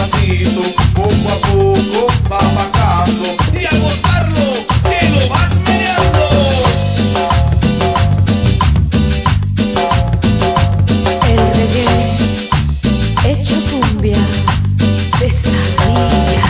despacito, poco a poco va bajando y a gozarlo que lo vas meneando. El reggae hecho cumbia, pesadilla.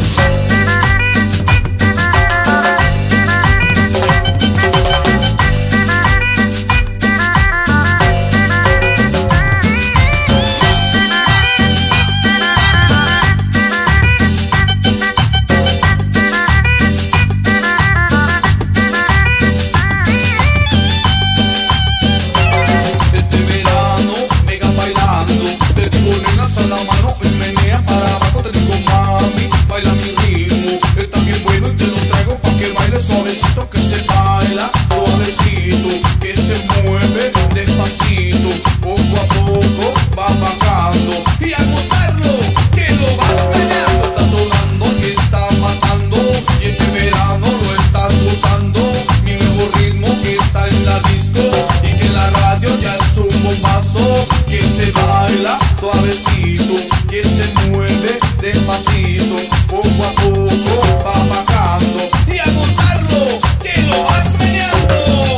Suavecito que se baila, suavecito que se mueve, despacito, poco a poco va bajando y a gozarlo que lo vas meneando. Está sonando y está matando y este verano lo estás gozando. Mi nuevo ritmo que está en la disco y que en la radio ya es un bombazo. Que se baila suavecito, que se mueve despacito, poco a poco va bajando y a gozarlo que lo vas meneando.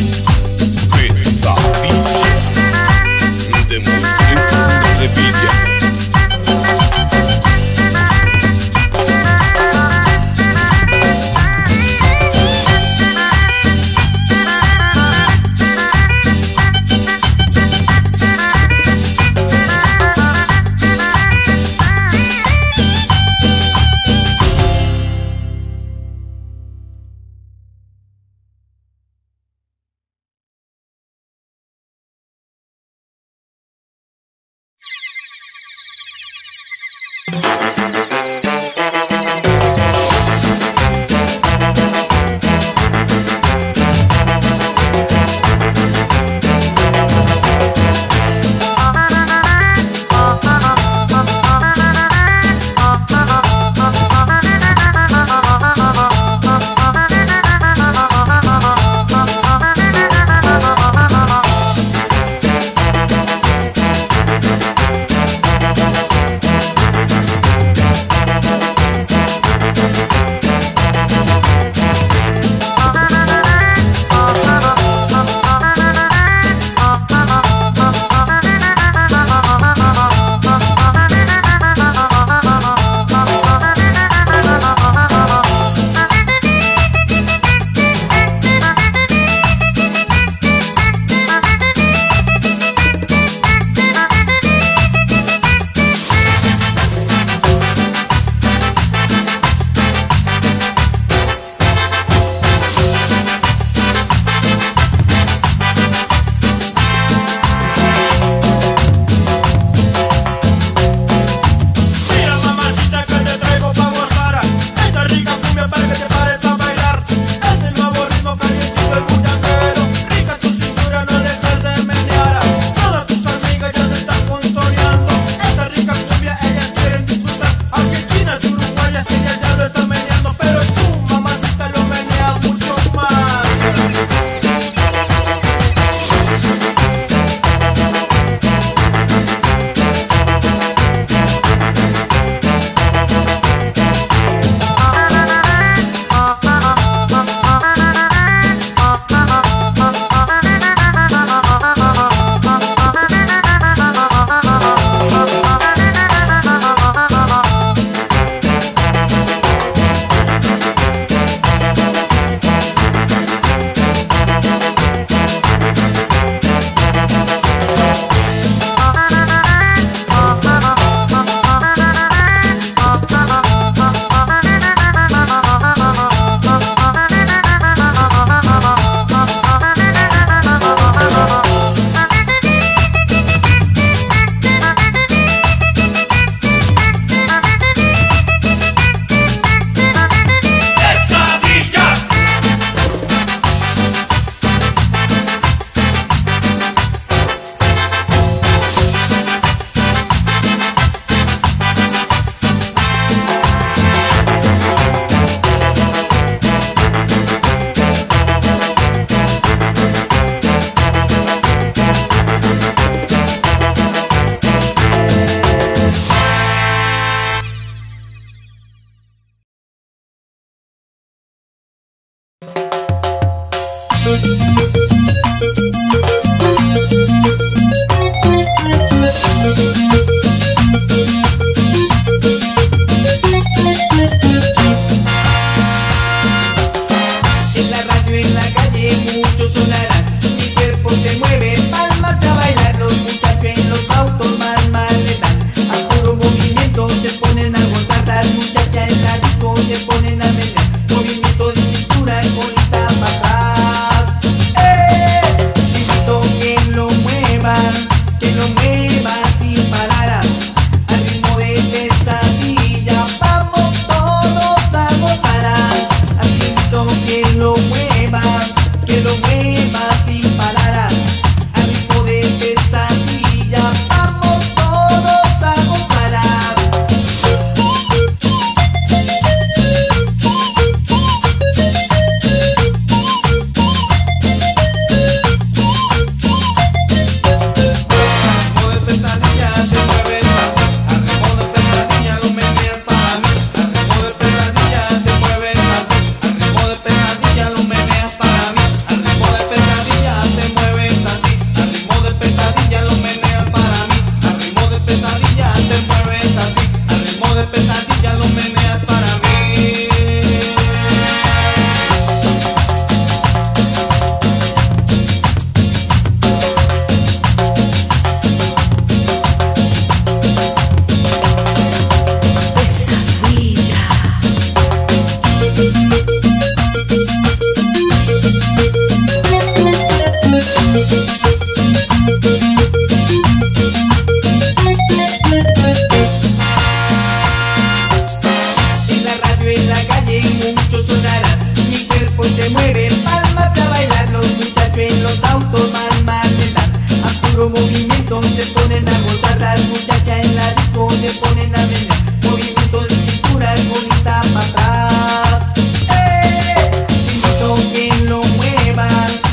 Pesadilla de Moisés Revilla. se mueve, palmas a bailar, los muchachos en los autos mal están. A puro movimiento se ponen a gozar, las muchachas en la disco se ponen a menear. Movimiento de cintura, bonita para atrás. Invito que lo mueva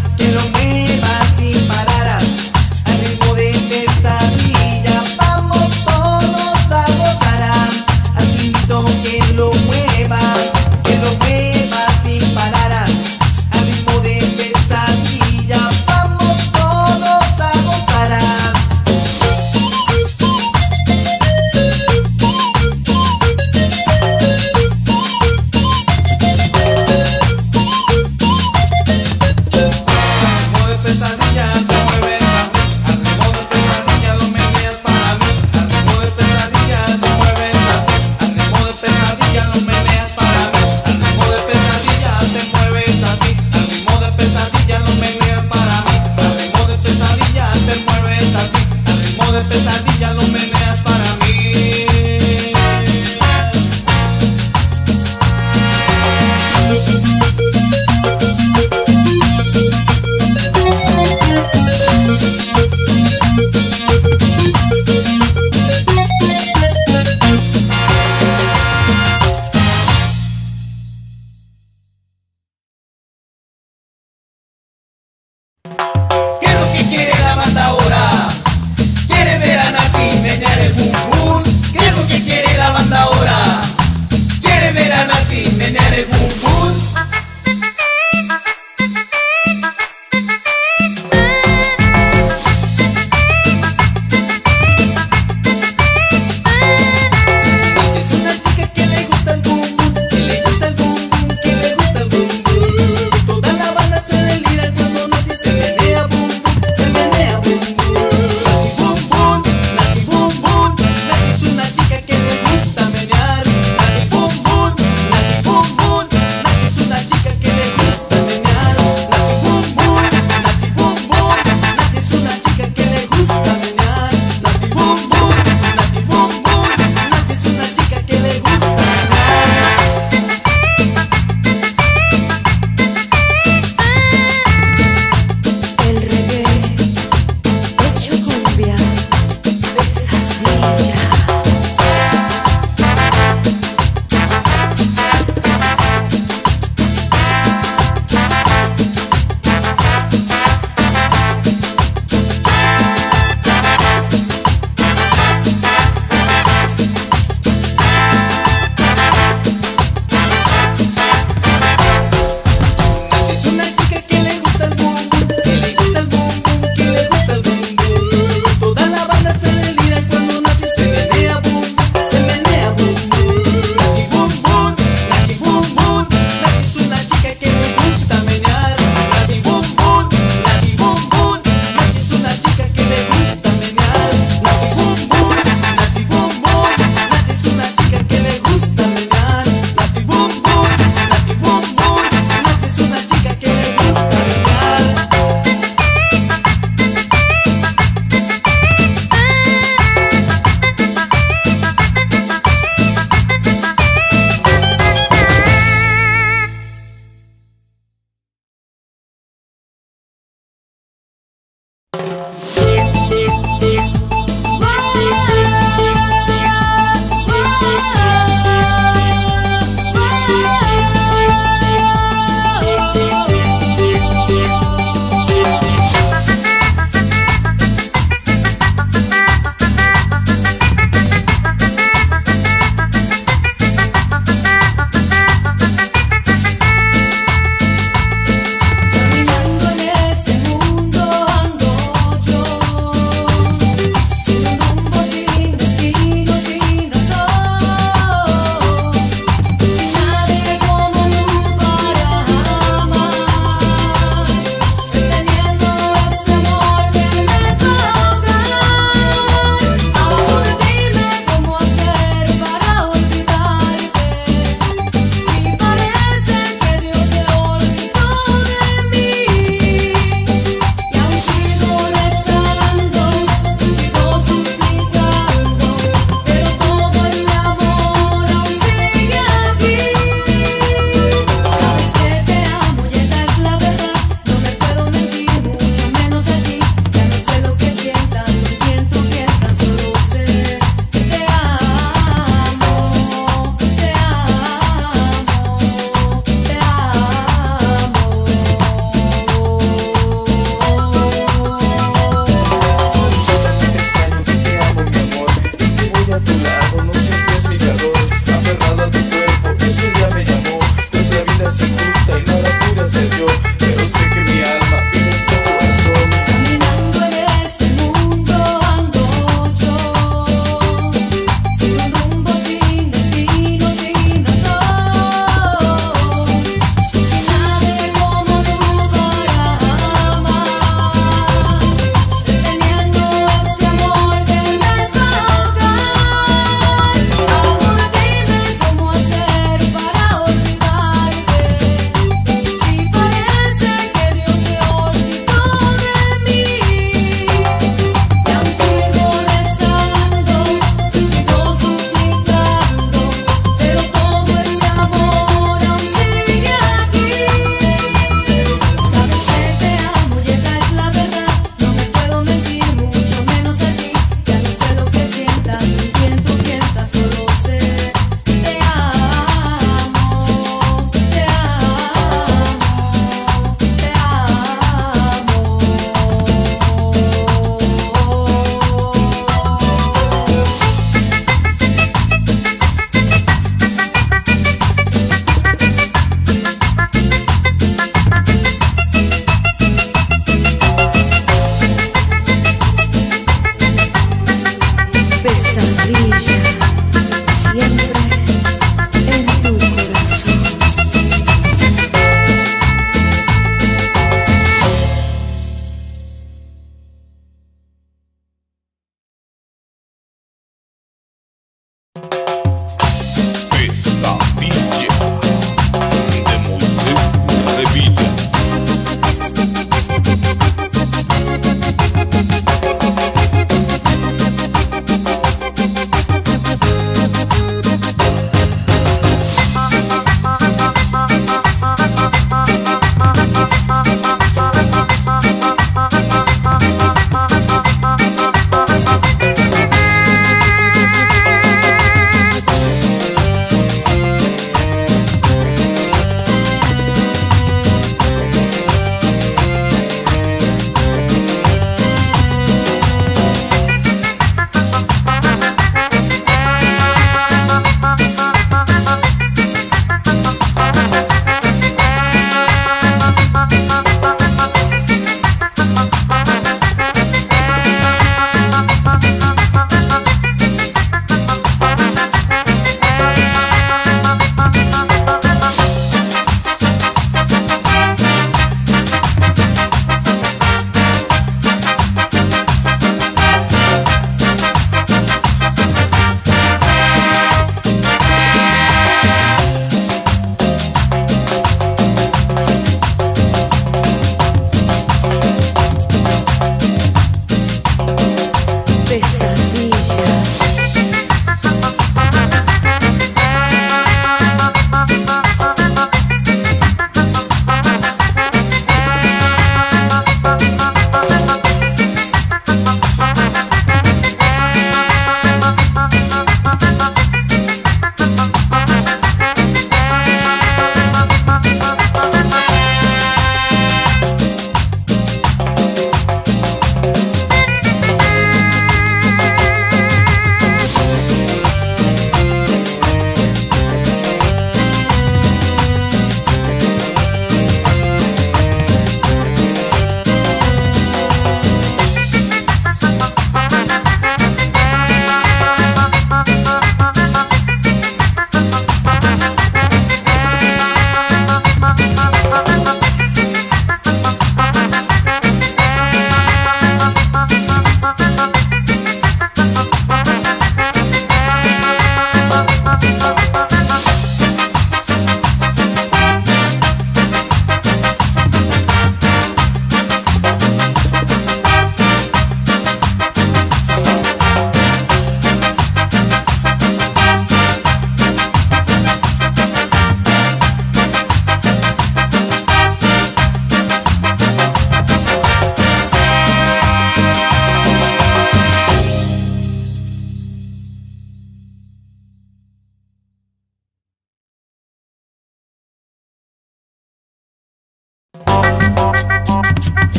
sin parar. Al ritmo de pesadilla, vamos todos a gozar. Así invito que lo mueva sin parar. Al ritmo de pesadilla, vamos todos a gozar.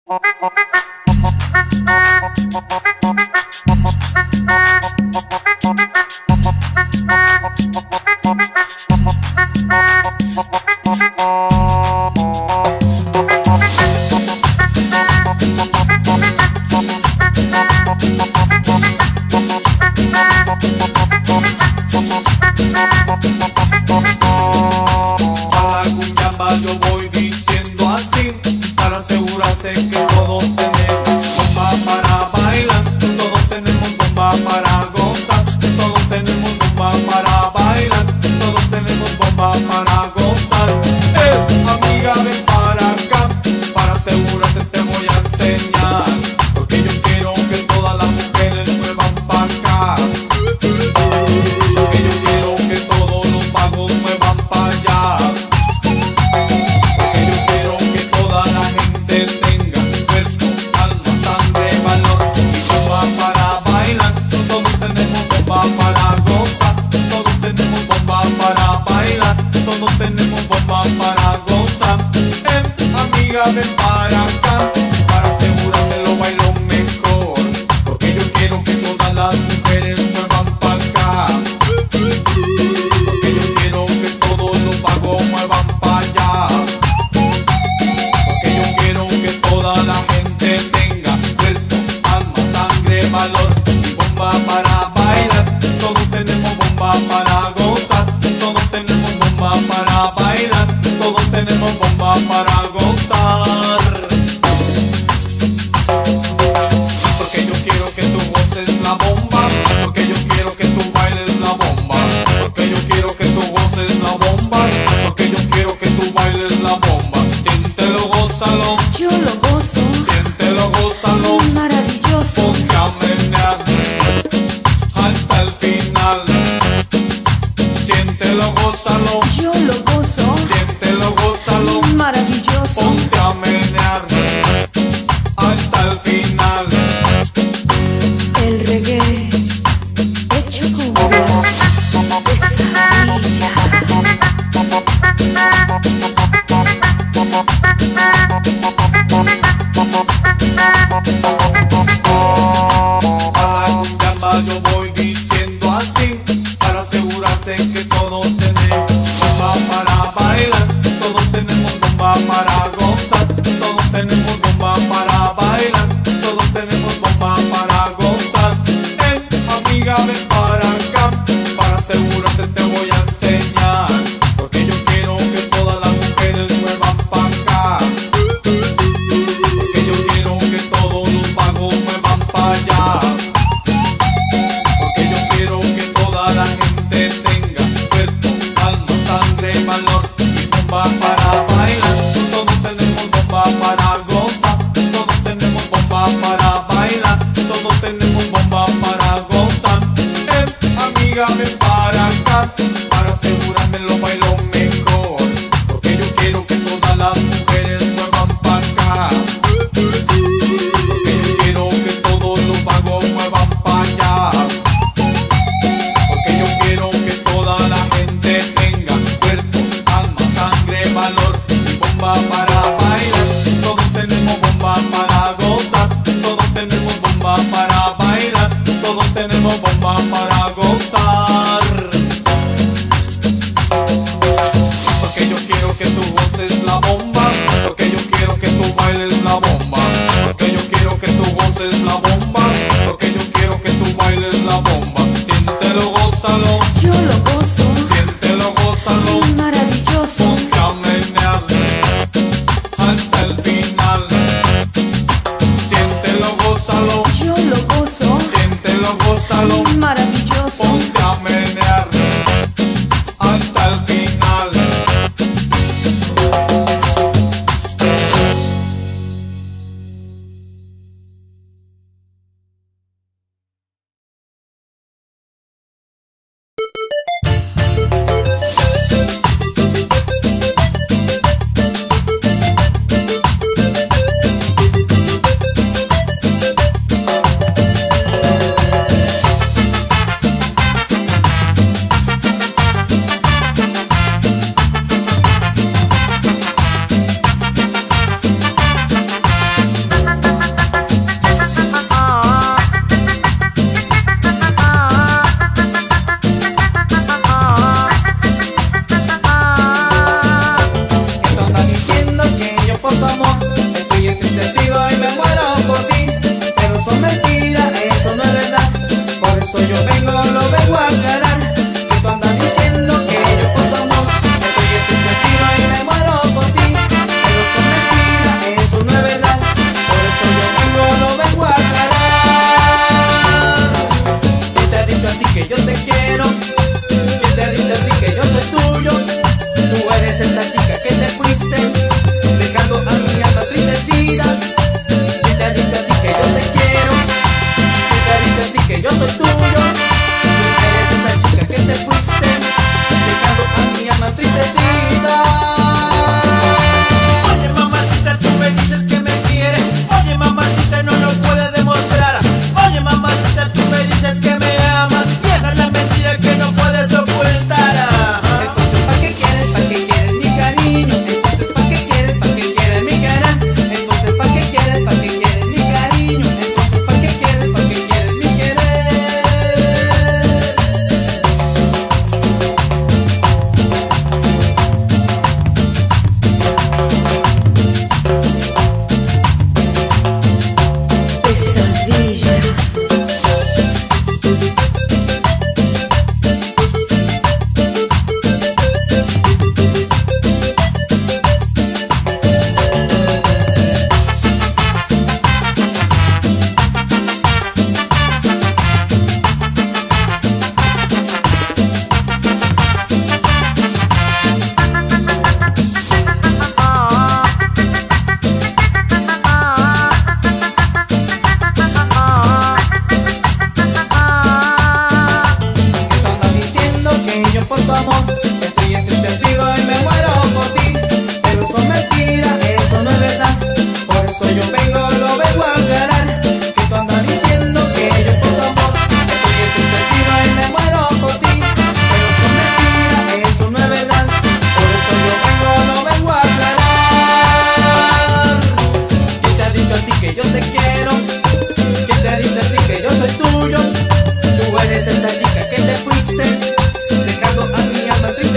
Para la cumbiamba yo voy diciendo así, para asegurarse que todos tenemos bomba para bailar, todos tenemos bomba para gozar, todos tenemos bomba para bailar, todos tenemos bomba para gozar. Amiga, ven para acá, para asegurarte te voy a enseñar, porque yo quiero que todas las mujeres muevan para acá, porque yo quiero que todos los pagos muevan para allá, porque yo quiero que toda la gente tenga cuerpo, alma, sangre, valor y bomba para bailar. Todos tenemos bomba para gozar, todos tenemos bomba para bailar, todos tenemos bomba para gozar. Amiga, ven para acá, para asegurarte lo bailo mejor, porque yo quiero que todas las mujeres muevan para acá, porque yo quiero que todos los pagos muevan para allá, porque yo quiero que toda la gente tenga cuerpo, alma, sangre, valor y bomba para bailar. Todos tenemos bomba para gozar, todos tenemos bomba para bailar, todos tenemos bomba para gozar. Porque yo quiero que tú goces la bomba, porque yo quiero que tú bailes la bomba, porque yo quiero que tú goces la bomba, porque yo quiero que tú bailes la bomba. Siéntelo, gózalo, Yo lo gozo, siéntelo, gózalo, maravilloso. ponte a menear hasta el final. Siéntelo, gózalo, Yo lo gozo, siéntelo, gózalo, maravilloso. ponte a menear hasta el final. El reggae hecho cumbia, pesadilla. A la cumbiamba yo voy diciendo así, para asegurarse que todos tenemos bomba para bailar, todos tenemos bomba para gozar, todos tenemos bomba para bailar, todos tenemos bomba para gozar. Amiga, ven para acá, para asegurarte te voy a enseñar, porque yo quiero que todas las mujeres muevan para acá, porque yo quiero que todos los pagos muevan para allá, porque yo quiero que toda la gente tenga cuerpo, alma, sangre, valor y bomba para bailar. Todos tenemos bomba para gozar, todos tenemos bomba para bailar, todos tenemos bomba para gozar. Amiga, ven para acá, para asegurarme lo bailo mejor, porque yo quiero que todas las mujeres muevan para acá, porque yo quiero que todos los pagos muevan para allá, porque yo quiero que toda la gente tenga cuerpo, alma, sangre, valor y bomba para bailar. Todos tenemos bomba para gozar, todos tenemos bomba para bailar, todos tenemos bomba para gozar. por tu amor. Estoy entristecido y me muero por ti. Pero eso es mentira, eso no es verdad. Por eso yo lo vengo a aclarar. Que tú andas diciendo que yo por tu amor. Estoy entristecido y me muero por ti. Pero eso es mentira, eso no es verdad. Por eso yo lo vengo a aclarar. ¿Quién te ha dicho a ti que yo te quiero? ¿Quién te ha dicho a ti que yo soy tuyo? Tú eres esa chica que te fuiste, dejando a mi alma triste.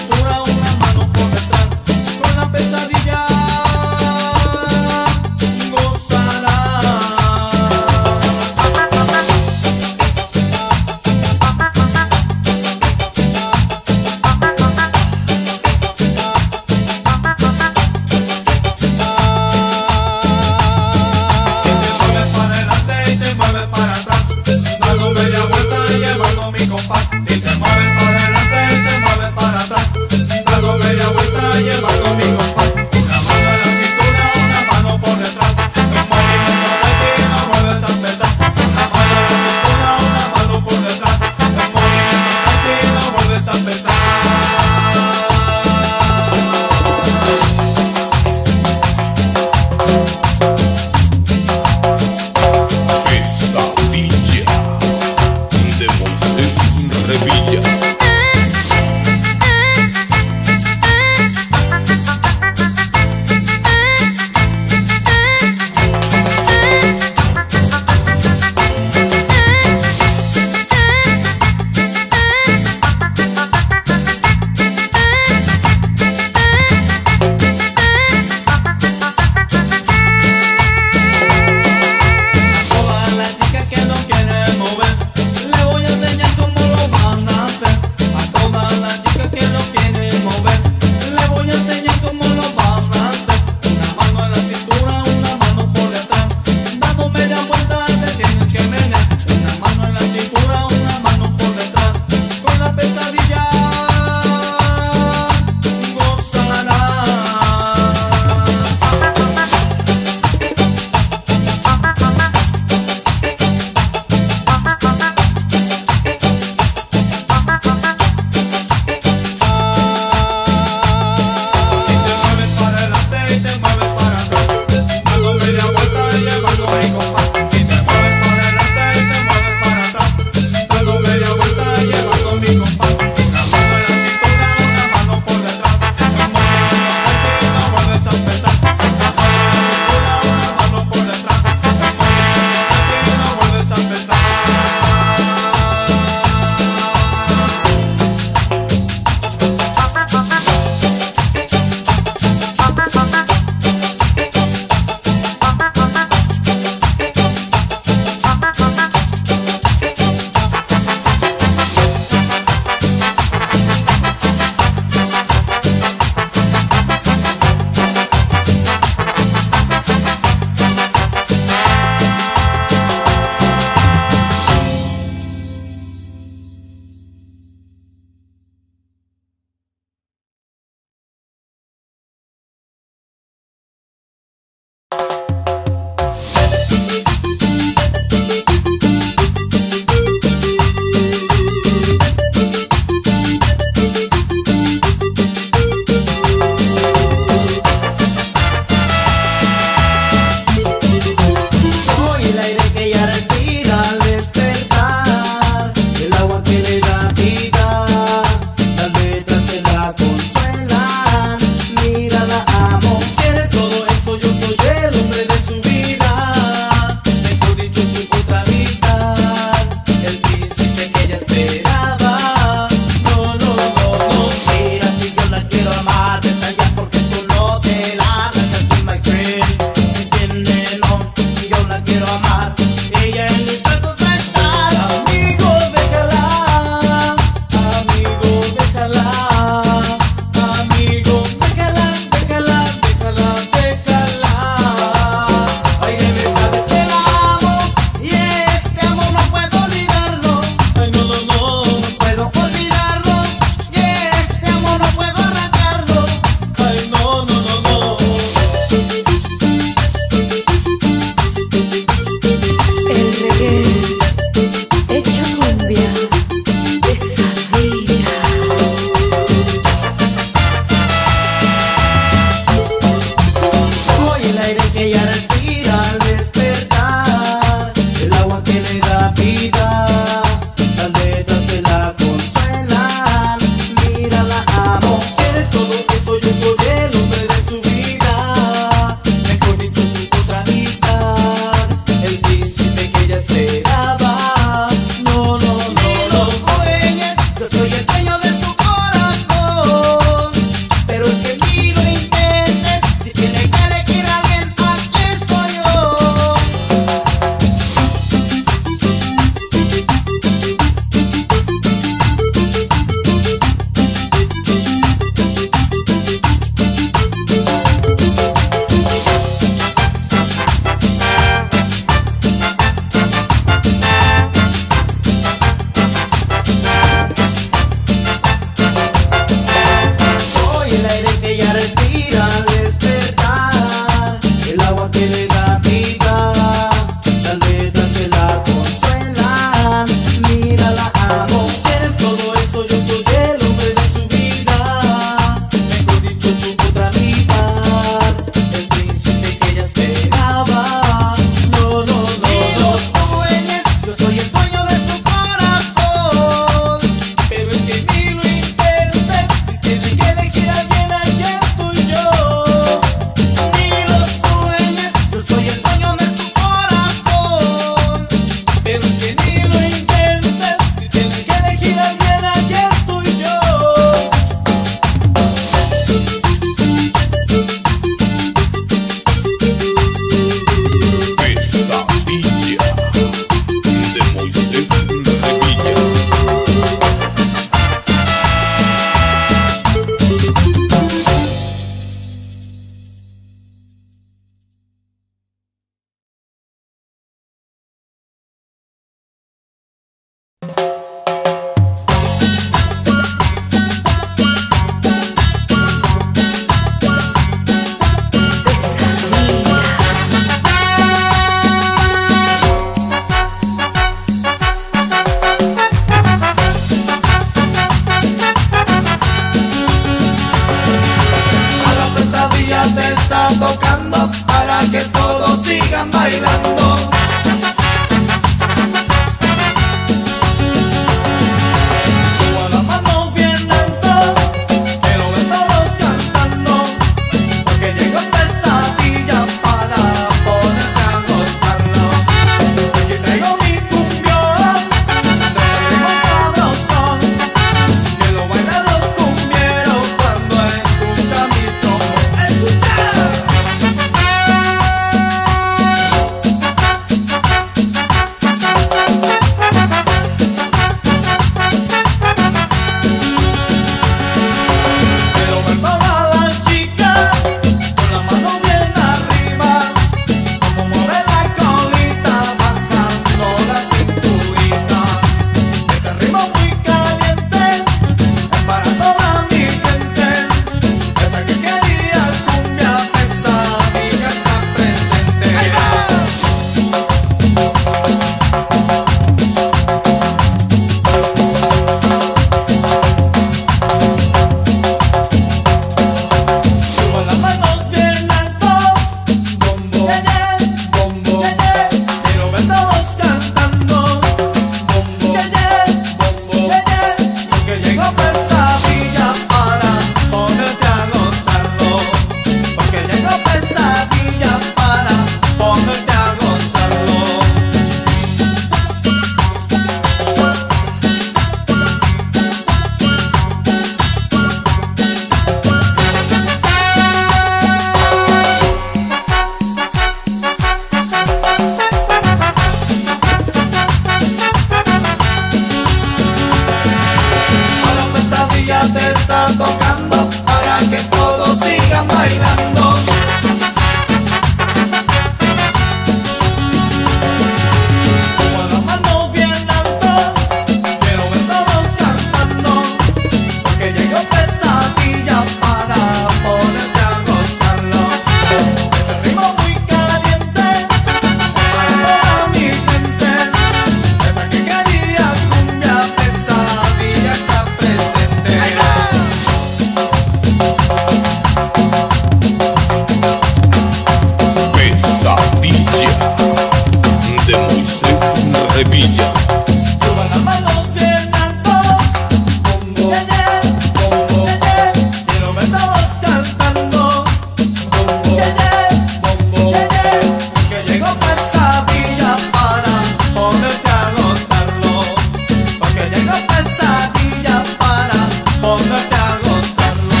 Revilla. Suba las manos bien alto. Bombo, bombo, quiero ver todos cantando. Bombo, bombo, que llegó pa' esa villa para ponerte a gozarlo. Porque llegó pa' esa villa para ponerte a gozarlo.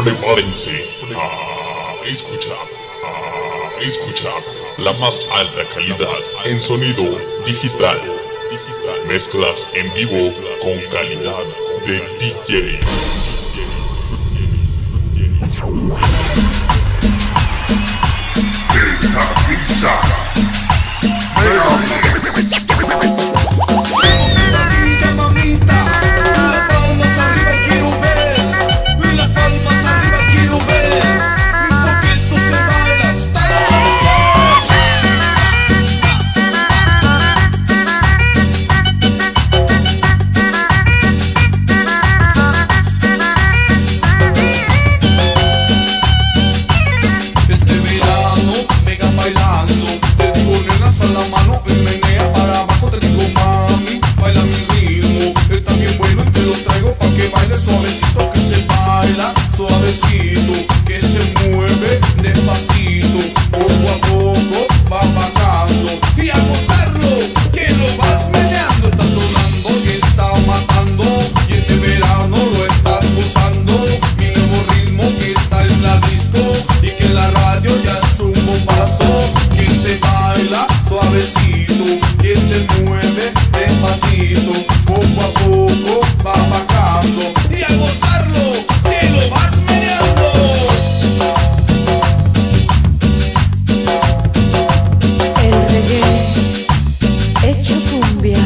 Prepárense a escuchar la más alta calidad en sonido digital. Mezclas en vivo con calidad de DJ. Mamita, las palmas arriba quiero ver, las palmas arriba quiero ver, porque esto se baila hasta el Este verano vengan bailando, te digo nenas a la mano y menea para abajo, te digo mami, baila mi ritmo, está bien bueno y te lo traigo pa' que baile suavecito, que se baila suavecito, que se mueve despacito, poco a poco va bajando y a gozarlo, que lo vas meneando, está sonando y está matando, y este verano lo estás gozando, mi nuevo ritmo que está en la disco y que la radio ya es un bombazo, que se baila suavecito, que se mueve despacito, poco a poco va bajando y a gozarlo, que lo vas meneando. El reggae hecho cumbia.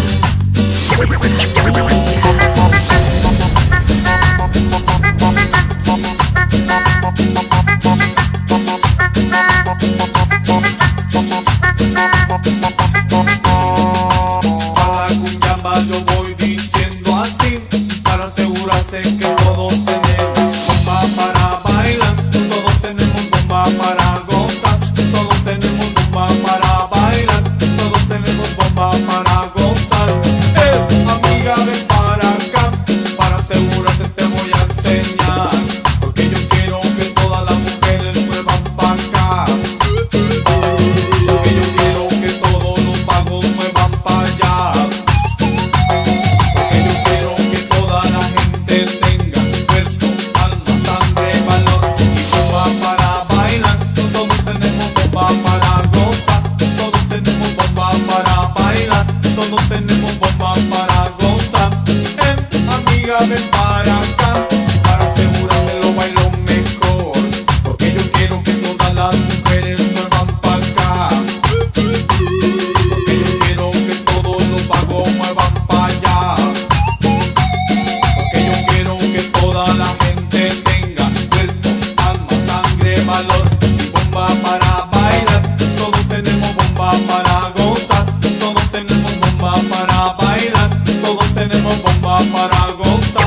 Para la cumbiamba yo voy diciendo así, para asegurarse que todos tenemos bomba para bailar, todos tenemos bomba para gozar, todos tenemos bomba para bailar, todos tenemos bomba para gozar. Amiga, ven para acá, para asegurarte te voy a enseñar, porque yo quiero que todas las mujeres muevan para acá. Porque yo quiero que todos los pagos muevan para allá. Porque yo quiero que toda la gente tenga cuerpo, alma, sangre, valor y bomba para bailar. Todos tenemos bomba para gozar, todos tenemos bomba para bailar, todos tenemos bomba para gozar. Amiga, ven para acá, para asegurarme lo bailo mejor, porque yo quiero que todas las mujeres muevan para acá. Porque yo quiero que todos los pagos muevan para allá. Porque yo quiero que toda la gente tenga cuerpo, alma, sangre, valor y bomba para bailar. Todos tenemos bomba para gozar, todos tenemos bomba para bailar, todos tenemos bomba para gozar.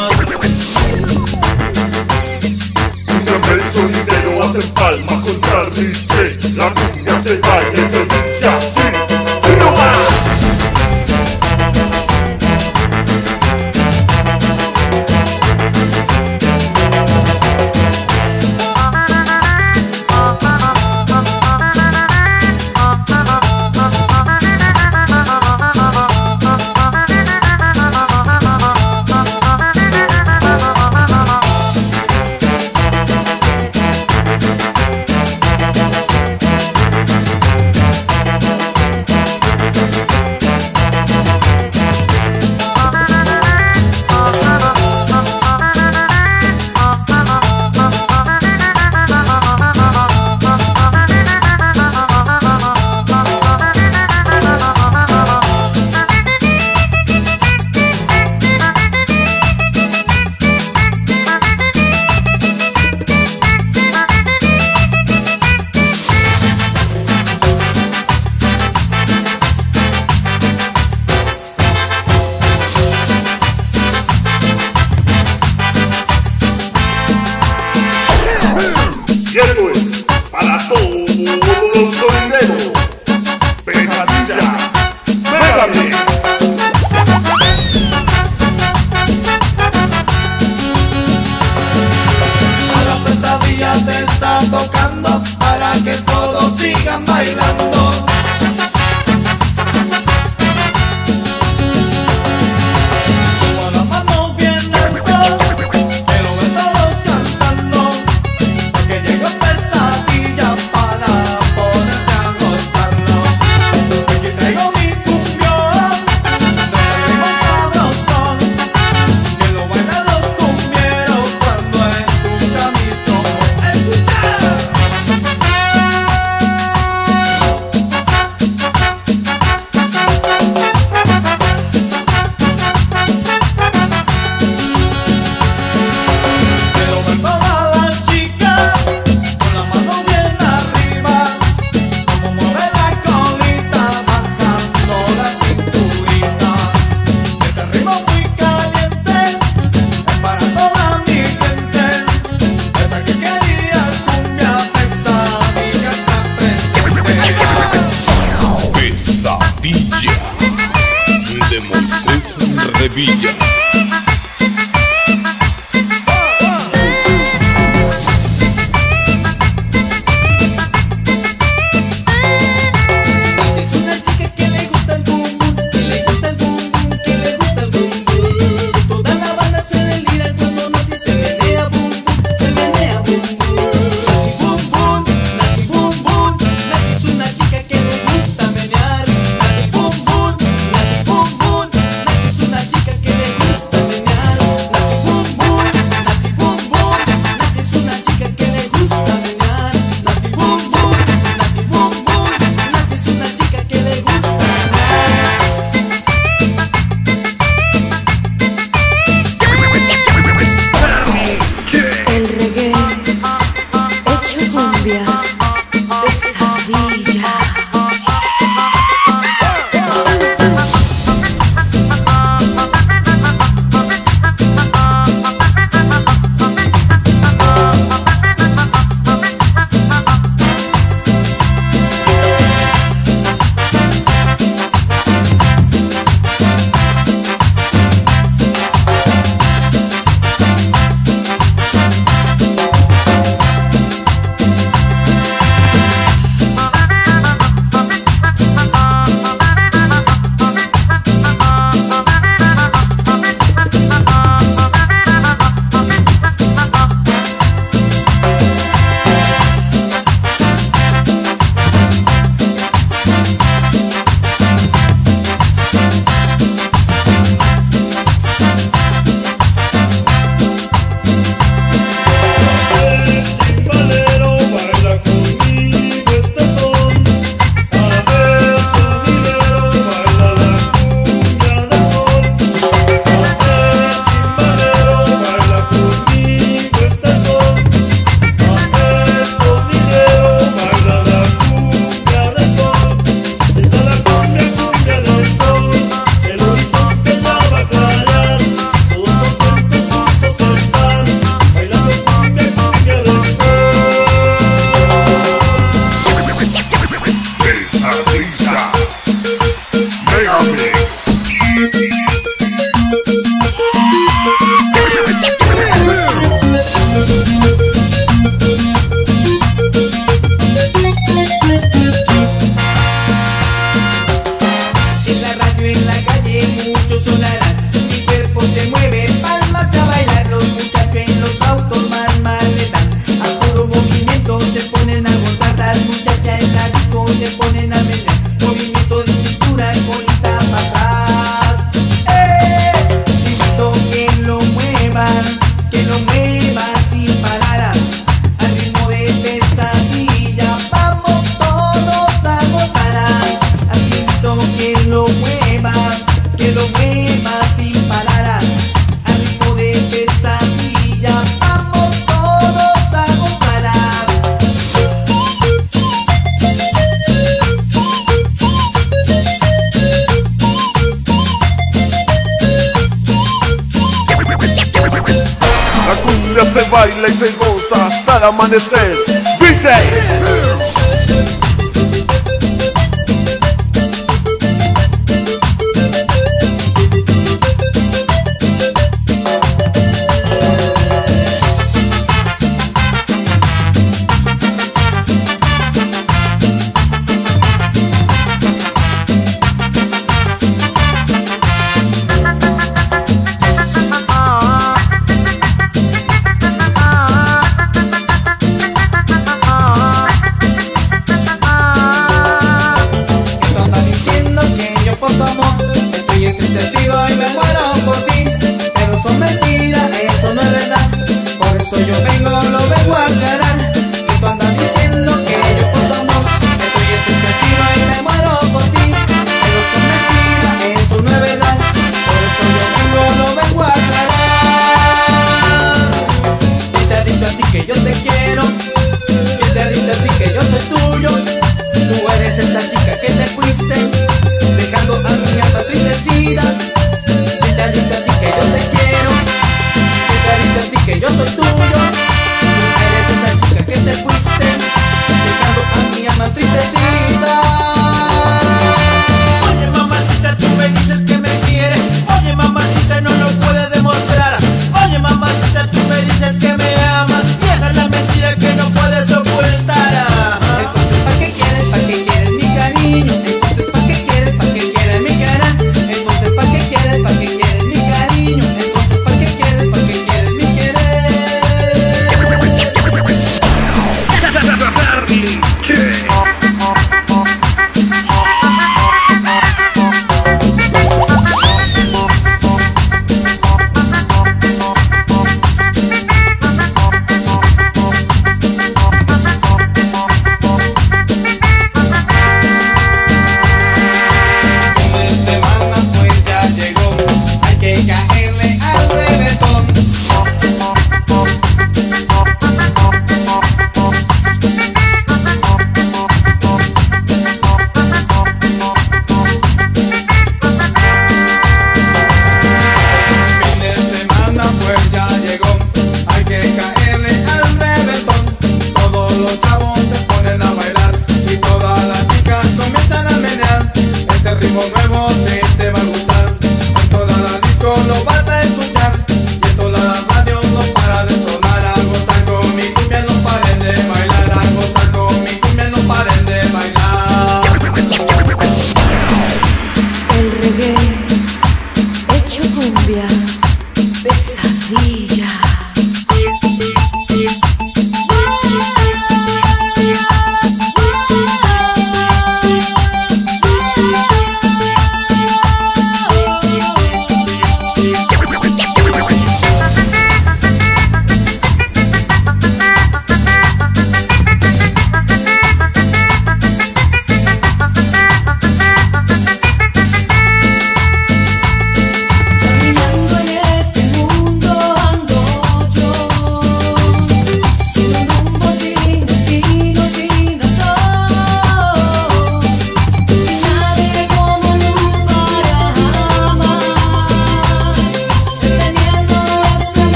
Dígame el sonidero, hacen palmas contra el DJ. La cumbia se baila y se dice así. ¡Uno más! Y esto es para todos los sonideros. Pesadilla, Megamix. La pesadilla te está tocando para que todos sigan bailando. Con las manos bien altas, pero de todos cantando. lo mueva sin parar. Al ritmo de pesadilla vamos todos a gozar. Así que lo mueva sin parar. Al ritmo de pesadilla vamos todos a gozar. La cumbia se baila y se goza hasta el amanecer. DJ